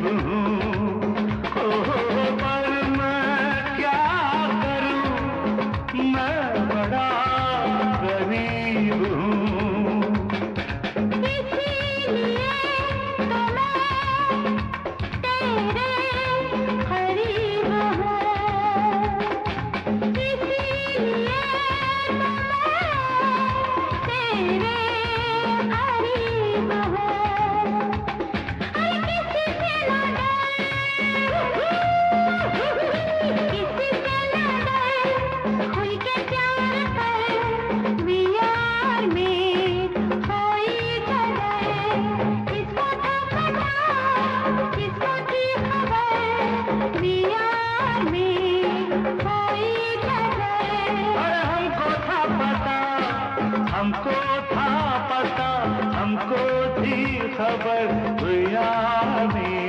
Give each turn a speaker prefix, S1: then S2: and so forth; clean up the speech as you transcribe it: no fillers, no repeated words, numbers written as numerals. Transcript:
S1: करीब हूँ, पर मैं क्या करूँ, मैं बड़ा गरीब हूँ।
S2: इसीलिए तो मैं तेरे करीब हूँ, इसीलिए तो मैं तेरे करीब हूँ। अरे किसी से ना डर, किसी से ना डर, खुल के प्यार कर, we are made for each other। किसको था पता, किसको थी खबर, we are made for each other।
S1: अरे हमको था पता, हमको था पता, हमको थी खबर, दुनिया में